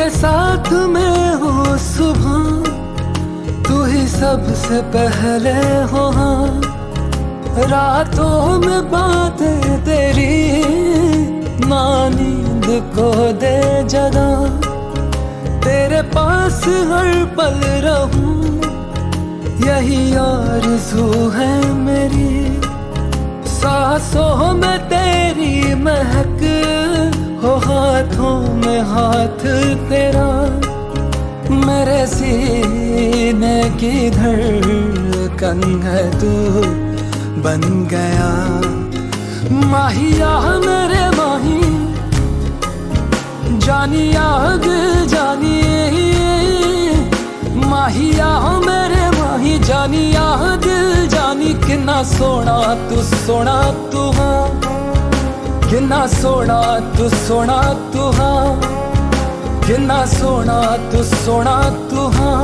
तेरे साथ मैं हूँ सुबह, तू ही सबसे पहले हो। हाँ, रातों में बातें तेरी ना नींद को दे जगा। तेरे पास हर पल रहूं यही आरज़ू है मेरी। सांसों में तेरी महक हो, हाथों में हाथ तेरा। मेरे सीने की धड़कन है तू बन गया। माहिया मेरे माही, जानी आग जानी, माहिया मेरे माही जानी आग जानी। कितना सोना तू हाँ, कितना सोना तू हाँ, कितना सोना तू हाँ।